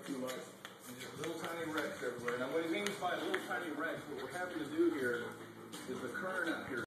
too much. And just little tiny wrecks everywhere. Now, what he means by little tiny wrecks, what we're having to do here is the current out here